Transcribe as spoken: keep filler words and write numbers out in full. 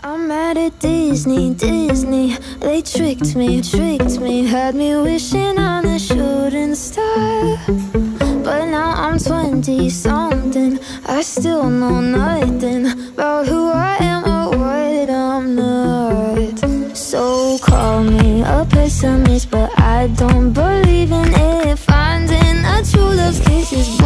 I'm mad at Disney, Disney. They tricked me, tricked me. Had me wishing on a shooting star. But now I'm twenty-something. I still know nothing about who I am or what I'm not. So call me a pessimist, but I don't believe in it. Finding a true love's kiss is